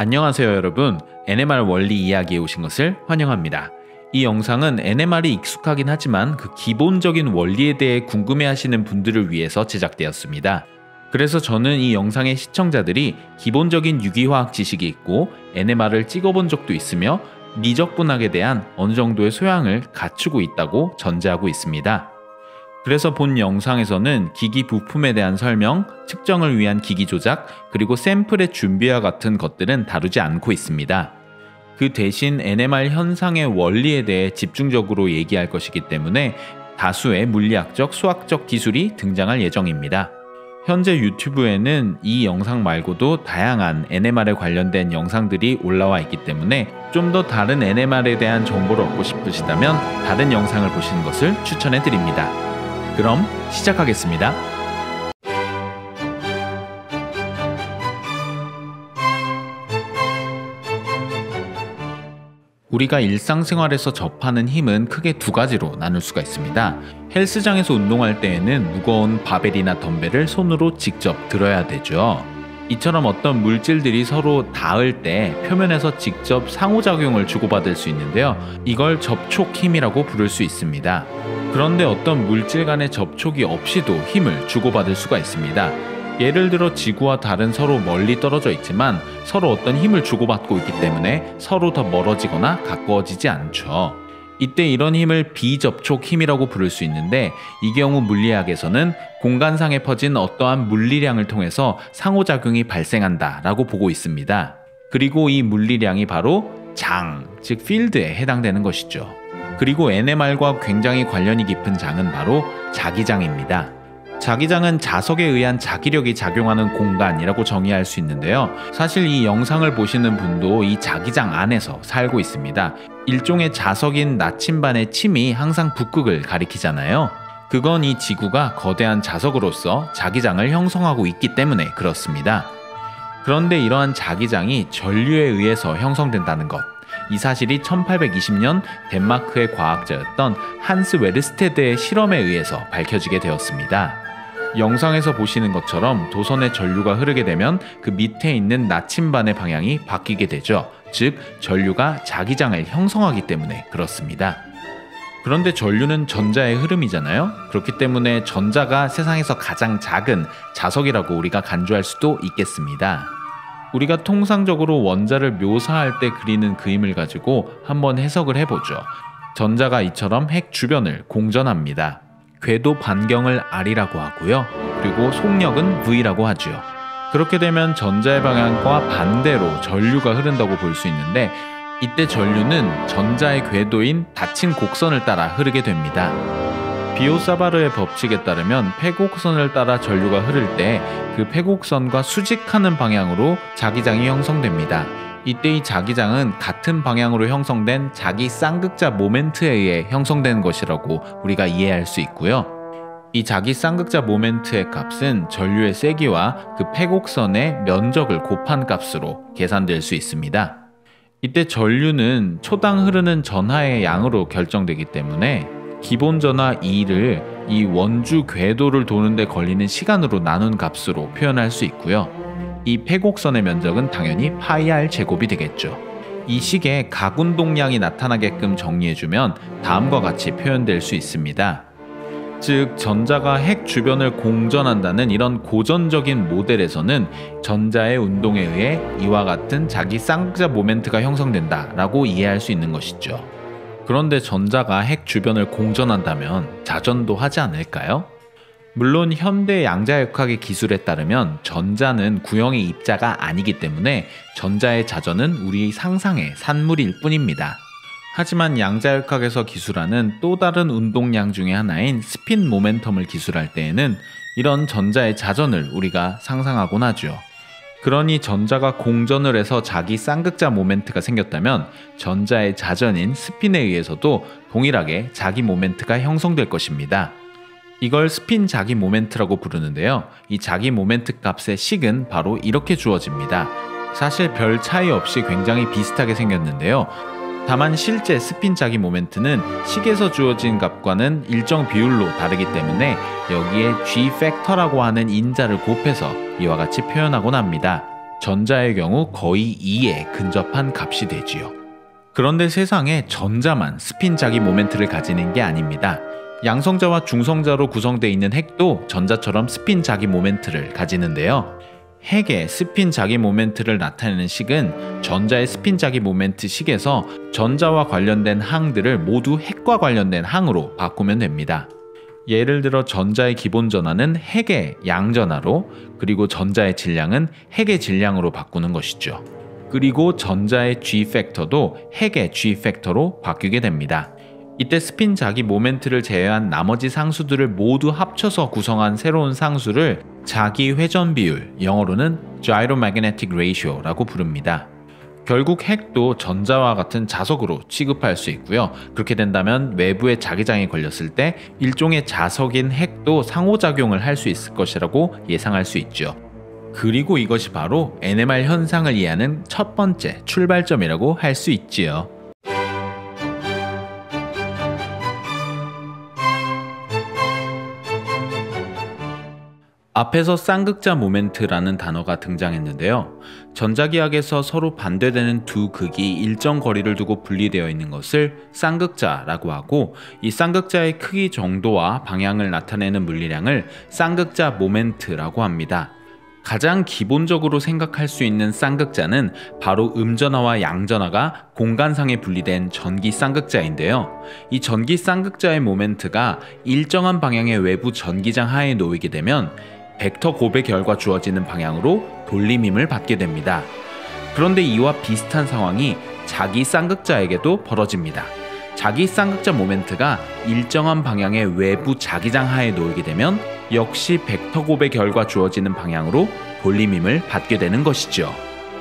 안녕하세요 여러분. NMR 원리 이야기에 오신 것을 환영합니다. 이 영상은 NMR이 익숙하긴 하지만 그 기본적인 원리에 대해 궁금해하시는 분들을 위해서 제작되었습니다. 그래서 저는 이 영상의 시청자들이 기본적인 유기화학 지식이 있고 NMR을 찍어본 적도 있으며 미적분학에 대한 어느 정도의 소양을 갖추고 있다고 전제하고 있습니다. 그래서 본 영상에서는 기기 부품에 대한 설명, 측정을 위한 기기 조작, 그리고 샘플의 준비와 같은 것들은 다루지 않고 있습니다. 그 대신 NMR 현상의 원리에 대해 집중적으로 얘기할 것이기 때문에 다수의 물리학적, 수학적 기술이 등장할 예정입니다. 현재 유튜브에는 이 영상 말고도 다양한 NMR에 관련된 영상들이 올라와 있기 때문에 좀 더 다른 NMR에 대한 정보를 얻고 싶으시다면 다른 영상을 보시는 것을 추천해 드립니다. 그럼 시작하겠습니다. 우리가 일상생활에서 접하는 힘은 크게 두 가지로 나눌 수가 있습니다. 헬스장에서 운동할 때에는 무거운 바벨이나 덤벨을 손으로 직접 들어야 되죠. 이처럼 어떤 물질들이 서로 닿을 때 표면에서 직접 상호작용을 주고받을 수 있는데요. 이걸 접촉 힘이라고 부를 수 있습니다. 그런데 어떤 물질 간의 접촉이 없이도 힘을 주고받을 수가 있습니다. 예를 들어 지구와 달은 서로 멀리 떨어져 있지만 서로 어떤 힘을 주고받고 있기 때문에 서로 더 멀어지거나 가까워지지 않죠. 이때 이런 힘을 비접촉 힘이라고 부를 수 있는데 이 경우 물리학에서는 공간상에 퍼진 어떠한 물리량을 통해서 상호작용이 발생한다 라고 보고 있습니다. 그리고 이 물리량이 바로 장, 즉 필드에 해당되는 것이죠. 그리고 NMR과 굉장히 관련이 깊은 장은 바로 자기장입니다. 자기장은 자석에 의한 자기력이 작용하는 공간이라고 정의할 수 있는데요. 사실 이 영상을 보시는 분도 이 자기장 안에서 살고 있습니다. 일종의 자석인 나침반의 침이 항상 북극을 가리키잖아요. 그건 이 지구가 거대한 자석으로서 자기장을 형성하고 있기 때문에 그렇습니다. 그런데 이러한 자기장이 전류에 의해서 형성된다는 것, 이 사실이 1820년 덴마크의 과학자였던 한스 웨르스테드의 실험에 의해서 밝혀지게 되었습니다. 영상에서 보시는 것처럼 도선의 전류가 흐르게 되면 그 밑에 있는 나침반의 방향이 바뀌게 되죠. 즉 전류가 자기장을 형성하기 때문에 그렇습니다. 그런데 전류는 전자의 흐름이잖아요. 그렇기 때문에 전자가 세상에서 가장 작은 자석이라고 우리가 간주할 수도 있겠습니다. 우리가 통상적으로 원자를 묘사할 때 그리는 그림을 가지고 한번 해석을 해보죠. 전자가 이처럼 핵 주변을 공전합니다. 궤도 반경을 R이라고 하고요. 그리고 속력은 V라고 하죠. 그렇게 되면 전자의 방향과 반대로 전류가 흐른다고 볼 수 있는데 이때 전류는 전자의 궤도인 닫힌 곡선을 따라 흐르게 됩니다. 비오사바르의 법칙에 따르면 폐곡선을 따라 전류가 흐를 때 그 폐곡선과 수직하는 방향으로 자기장이 형성됩니다. 이때 이 자기장은 같은 방향으로 형성된 자기 쌍극자 모멘트에 의해 형성된 것이라고 우리가 이해할 수 있고요. 이 자기 쌍극자 모멘트의 값은 전류의 세기와 그 폐곡선의 면적을 곱한 값으로 계산될 수 있습니다. 이때 전류는 초당 흐르는 전하의 양으로 결정되기 때문에 기본 전하 E를 이 원주 궤도를 도는데 걸리는 시간으로 나눈 값으로 표현할 수 있고요. 이 폐곡선의 면적은 당연히 파이 R 제곱이 되겠죠. 이 식에 각운동량이 나타나게끔 정리해주면 다음과 같이 표현될 수 있습니다. 즉 전자가 핵 주변을 공전한다는 이런 고전적인 모델에서는 전자의 운동에 의해 이와 같은 자기 쌍극자 모멘트가 형성된다 라고 이해할 수 있는 것이죠. 그런데 전자가 핵 주변을 공전한다면 자전도 하지 않을까요? 물론 현대 양자역학의 기술에 따르면 전자는 구형의 입자가 아니기 때문에 전자의 자전은 우리 상상의 산물일 뿐입니다. 하지만 양자역학에서 기술하는 또 다른 운동량 중의 하나인 스핀 모멘텀을 기술할 때에는 이런 전자의 자전을 우리가 상상하곤 하죠. 그러니 전자가 공전을 해서 자기 쌍극자 모멘트가 생겼다면 전자의 자전인 스핀에 의해서도 동일하게 자기 모멘트가 형성될 것입니다. 이걸 스핀 자기 모멘트라고 부르는데요. 이 자기 모멘트 값의 식은 바로 이렇게 주어집니다. 사실 별 차이 없이 굉장히 비슷하게 생겼는데요. 다만 실제 스핀 자기 모멘트는 식에서 주어진 값과는 일정 비율로 다르기 때문에 여기에 G 팩터라고 하는 인자를 곱해서 이와 같이 표현하곤 합니다. 전자의 경우 거의 2에 근접한 값이 되지요. 그런데 세상에 전자만 스핀 자기 모멘트를 가지는 게 아닙니다. 양성자와 중성자로 구성되어 있는 핵도 전자처럼 스핀 자기 모멘트를 가지는데요. 핵의 스핀 자기 모멘트를 나타내는 식은 전자의 스핀 자기 모멘트 식에서 전자와 관련된 항들을 모두 핵과 관련된 항으로 바꾸면 됩니다. 예를 들어 전자의 기본 전하는 핵의 양전하로, 그리고 전자의 질량은 핵의 질량으로 바꾸는 것이죠. 그리고 전자의 G팩터도 핵의 G팩터로 바뀌게 됩니다. 이때 스핀 자기 모멘트를 제외한 나머지 상수들을 모두 합쳐서 구성한 새로운 상수를 자기 회전 비율, 영어로는 Gyromagnetic Ratio라고 부릅니다. 결국 핵도 전자와 같은 자석으로 취급할 수 있고요. 그렇게 된다면 외부에 자기장이 걸렸을 때 일종의 자석인 핵도 상호작용을 할 수 있을 것이라고 예상할 수 있죠. 그리고 이것이 바로 NMR 현상을 이해하는 첫 번째 출발점이라고 할 수 있지요. 앞에서 쌍극자 모멘트라는 단어가 등장했는데요. 전자기학에서 서로 반대되는 두 극이 일정 거리를 두고 분리되어 있는 것을 쌍극자라고 하고, 이 쌍극자의 크기 정도와 방향을 나타내는 물리량을 쌍극자 모멘트라고 합니다. 가장 기본적으로 생각할 수 있는 쌍극자는 바로 음전하와 양전하가 공간상에 분리된 전기 쌍극자인데요. 이 전기 쌍극자의 모멘트가 일정한 방향의 외부 전기장 하에 놓이게 되면 벡터 곱의 결과 주어지는 방향으로 돌림힘을 받게 됩니다. 그런데 이와 비슷한 상황이 자기 쌍극자에게도 벌어집니다. 자기 쌍극자 모멘트가 일정한 방향의 외부 자기장 하에 놓이게 되면 역시 벡터 곱의 결과 주어지는 방향으로 돌림힘을 받게 되는 것이죠.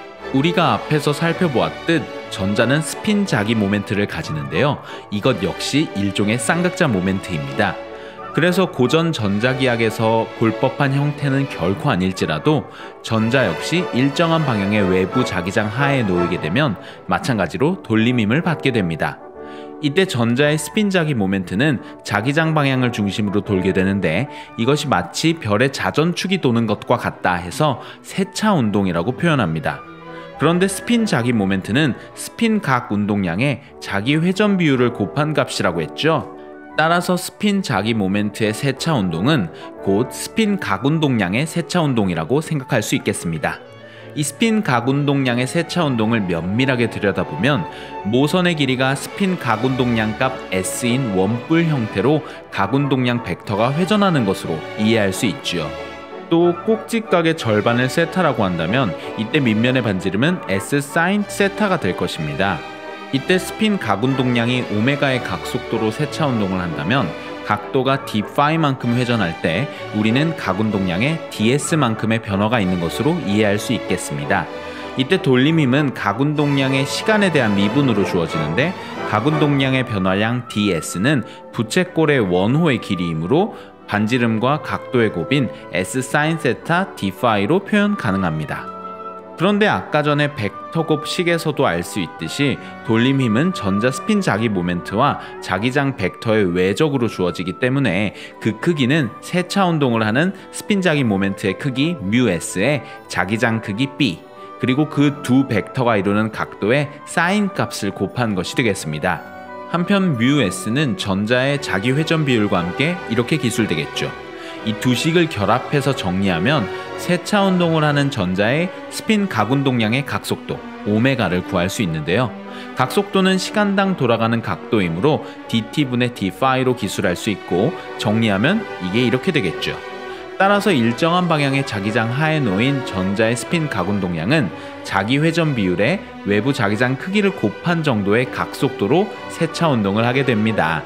우리가 앞에서 살펴보았듯 전자는 스핀 자기 모멘트를 가지는데요. 이것 역시 일종의 쌍극자 모멘트입니다. 그래서 고전 전자기학에서 볼 법한 형태는 결코 아닐지라도 전자 역시 일정한 방향의 외부 자기장 하에 놓이게 되면 마찬가지로 돌림힘을 받게 됩니다. 이때 전자의 스핀 자기 모멘트는 자기장 방향을 중심으로 돌게 되는데, 이것이 마치 별의 자전축이 도는 것과 같다 해서 세차 운동이라고 표현합니다. 그런데 스핀 자기 모멘트는 스핀 각 운동량의 자기 회전 비율을 곱한 값이라고 했죠. 따라서 스핀 자기 모멘트의 세차 운동은 곧 스핀 각 운동량의 세차 운동이라고 생각할 수 있겠습니다. 이 스핀 각 운동량의 세차 운동을 면밀하게 들여다보면 모선의 길이가 스핀 각 운동량 값 S인 원뿔 형태로 각 운동량 벡터가 회전하는 것으로 이해할 수 있죠. 또 꼭지각의 절반을 세타라고 한다면 이때 밑면의 반지름은 S sin 세타가 될 것입니다. 이때 스핀 각 운동량이 오메가의 각속도로 세차 운동을 한다면 각도가 d파이만큼 회전할 때 우리는 각 운동량에 ds만큼의 변화가 있는 것으로 이해할 수 있겠습니다. 이때 돌림힘은 각 운동량의 시간에 대한 미분으로 주어지는데, 각 운동량의 변화량 ds는 부채꼴의 원호의 길이이므로 반지름과 각도의 곱인 s sin 세타 d파이로 표현 가능합니다. 그런데 아까 전에 벡터 곱 식에서도 알 수 있듯이 돌림힘은 전자 스핀 자기 모멘트와 자기장 벡터의 외적으로 주어지기 때문에 그 크기는 세차 운동을 하는 스핀 자기 모멘트의 크기 μs에 자기장 크기 b, 그리고 그 두 벡터가 이루는 각도의 사인 값을 곱한 것이 되겠습니다. 한편 μs는 전자의 자기 회전 비율과 함께 이렇게 기술되겠죠. 이 두 식을 결합해서 정리하면 세차 운동을 하는 전자의 스핀 각 운동량의 각속도 오메가를 구할 수 있는데요. 각속도는 시간당 돌아가는 각도이므로 dt분의 d파이로 기술할 수 있고, 정리하면 이게 이렇게 되겠죠. 따라서 일정한 방향의 자기장 하에 놓인 전자의 스핀 각 운동량은 자기 회전 비율에 외부 자기장 크기를 곱한 정도의 각속도로 세차 운동을 하게 됩니다.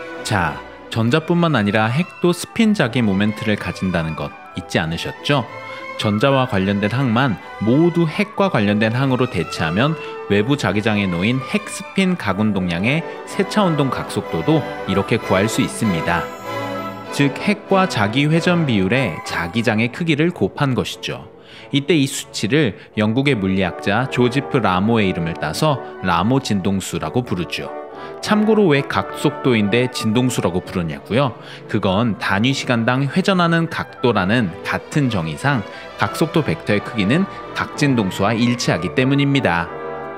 자, 전자뿐만 아니라 핵도 스핀 자기 모멘트를 가진다는 것 잊지 않으셨죠? 전자와 관련된 항만 모두 핵과 관련된 항으로 대체하면 외부 자기장에 놓인 핵 스핀 각 운동량의 세차 운동 각속도도 이렇게 구할 수 있습니다. 즉 핵과 자기 회전 비율의 자기장의 크기를 곱한 것이죠. 이때 이 수치를 영국의 물리학자 조지프 라모의 이름을 따서 라모 진동수라고 부르죠. 참고로 왜 각속도인데 진동수라고 부르냐고요? 그건 단위 시간당 회전하는 각도라는 같은 정의상 각속도 벡터의 크기는 각진동수와 일치하기 때문입니다.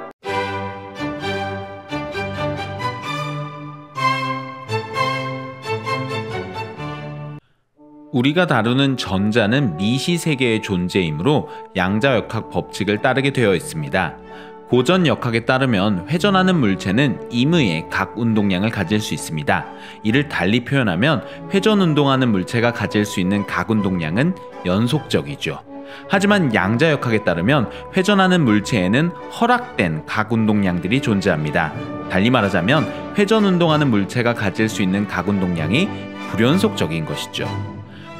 우리가 다루는 전자는 미시 세계의 존재이므로 양자역학 법칙을 따르게 되어 있습니다. 고전 역학에 따르면 회전하는 물체는 임의의 각 운동량을 가질 수 있습니다. 이를 달리 표현하면 회전 운동하는 물체가 가질 수 있는 각 운동량은 연속적이죠. 하지만 양자역학에 따르면 회전하는 물체에는 허락된 각 운동량들이 존재합니다. 달리 말하자면 회전 운동하는 물체가 가질 수 있는 각 운동량이 불연속적인 것이죠.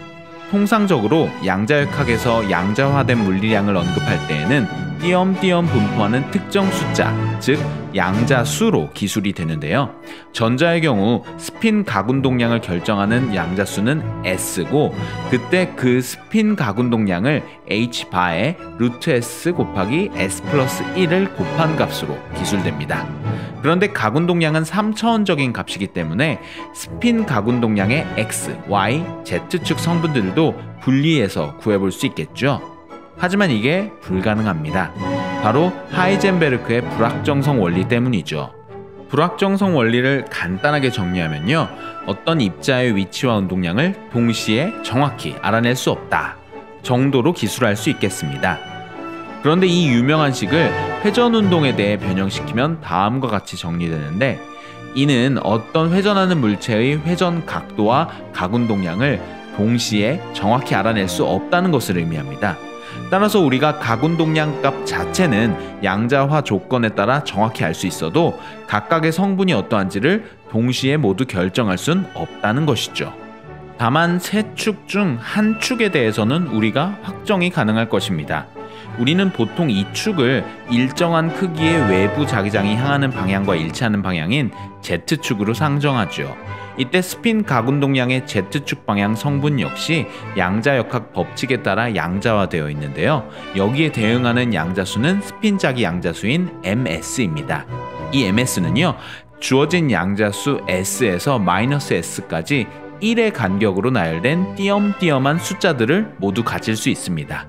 통상적으로 양자역학에서 양자화된 물리량을 언급할 때에는 띄엄띄엄 분포하는 특정 숫자, 즉 양자수로 기술이 되는데요. 전자의 경우 스핀 가운동량을 결정하는 양자수는 S고, 그때 그 스핀 가운동량을 H바에 루트 S 곱하기 S 플러스 1을 곱한 값으로 기술됩니다. 그런데 가운동량은 3차원적인 값이기 때문에 스핀 가운동량의 X, Y, Z축 성분들도 분리해서 구해볼 수 있겠죠. 하지만 이게 불가능합니다. 바로 하이젠베르크의 불확정성 원리 때문이죠. 불확정성 원리를 간단하게 정리하면요, 어떤 입자의 위치와 운동량을 동시에 정확히 알아낼 수 없다 정도로 기술할 수 있겠습니다. 그런데 이 유명한 식을 회전 운동에 대해 변형시키면 다음과 같이 정리되는데, 이는 어떤 회전하는 물체의 회전 각도와 각 운동량을 동시에 정확히 알아낼 수 없다는 것을 의미합니다. 따라서 우리가 각 운동량 값 자체는 양자화 조건에 따라 정확히 알 수 있어도 각각의 성분이 어떠한지를 동시에 모두 결정할 순 없다는 것이죠. 다만 세 축 중 한 축에 대해서는 우리가 확정이 가능할 것입니다. 우리는 보통 이 축을 일정한 크기의 외부 자기장이 향하는 방향과 일치하는 방향인 Z축으로 상정하죠. 이때 스핀 가운동량의 Z축 방향 성분 역시 양자역학 법칙에 따라 양자화되어 있는데요. 여기에 대응하는 양자수는 스핀자기 양자수인 MS입니다. 이 MS는요, 주어진 양자수 S에서 마이너스 S까지 1의 간격으로 나열된 띄엄띄엄한 숫자들을 모두 가질 수 있습니다.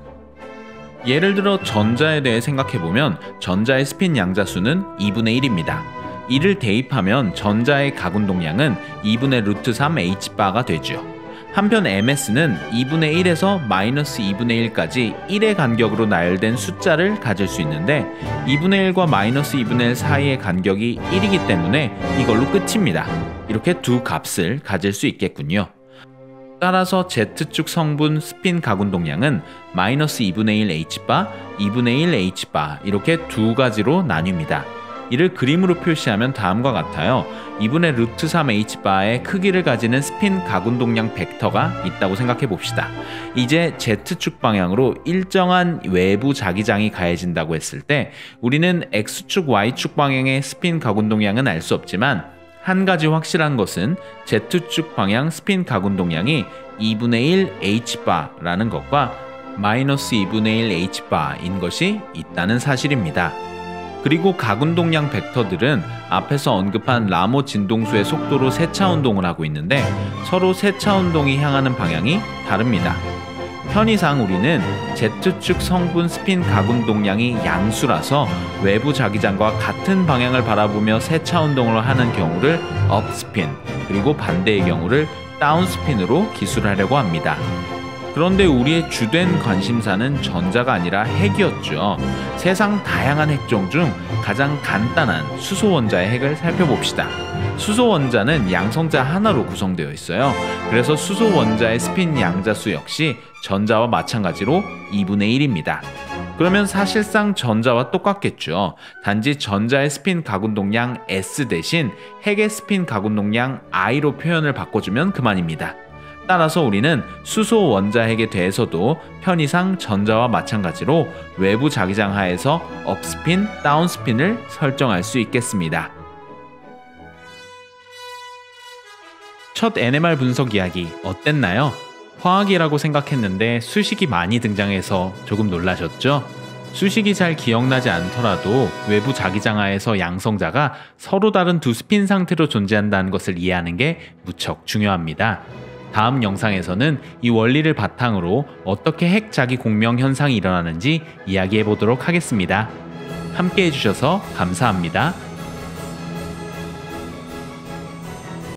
예를 들어 전자에 대해 생각해보면 전자의 스핀 양자수는 2분의 1입니다. 이를 대입하면 전자의 각운동량은 2분의 루트 3 H바가 되죠. 한편 MS는 2분의 1에서 마이너스 2분의 1까지 1의 간격으로 나열된 숫자를 가질 수 있는데, 2분의 1과 마이너스 2분의 1 사이의 간격이 1이기 때문에 이걸로 끝입니다. 이렇게 두 값을 가질 수 있겠군요. 따라서 Z축 성분 스핀 각운동량은 마이너스 2분의 1 H바, 2분의 1 H바 이렇게 두 가지로 나뉩니다. 이를 그림으로 표시하면 다음과 같아요. 2분의 루트 3 H바의 크기를 가지는 스핀 각운동량 벡터가 있다고 생각해 봅시다. 이제 Z축 방향으로 일정한 외부 자기장이 가해진다고 했을 때 우리는 X축, Y축 방향의 스핀 각운동량은 알 수 없지만, 한 가지 확실한 것은 Z축 방향 스핀 각운동량이 2분의 1 H바라는 것과 마이너스 2분의 1 H바인 것이 있다는 사실입니다. 그리고 각운동량 벡터들은 앞에서 언급한 라모 진동수의 속도로 세차운동을 하고 있는데 서로 세차운동이 향하는 방향이 다릅니다. 편의상 우리는 Z축 성분 스핀 각운동량이 양수라서 외부 자기장과 같은 방향을 바라보며 세차운동을 하는 경우를 업스핀, 그리고 반대의 경우를 다운스핀으로 기술하려고 합니다. 그런데 우리의 주된 관심사는 전자가 아니라 핵이었죠. 세상 다양한 핵종 중 가장 간단한 수소 원자의 핵을 살펴봅시다. 수소 원자는 양성자 하나로 구성되어 있어요. 그래서 수소 원자의 스핀 양자수 역시 전자와 마찬가지로 2분의 1입니다. 그러면 사실상 전자와 똑같겠죠. 단지 전자의 스핀 각운동량 S 대신 핵의 스핀 각운동량 I로 표현을 바꿔주면 그만입니다. 따라서 우리는 수소 원자핵에 대해서도 편의상 전자와 마찬가지로 외부 자기장 하에서 업스핀, 다운스핀을 설정할 수 있겠습니다. 첫 NMR 분석 이야기 어땠나요? 화학이라고 생각했는데 수식이 많이 등장해서 조금 놀라셨죠? 수식이 잘 기억나지 않더라도 외부 자기장하에서 양성자가 서로 다른 두 스핀 상태로 존재한다는 것을 이해하는 게 무척 중요합니다. 다음 영상에서는 이 원리를 바탕으로 어떻게 핵 자기 공명 현상이 일어나는지 이야기해 보도록 하겠습니다. 함께 해주셔서 감사합니다.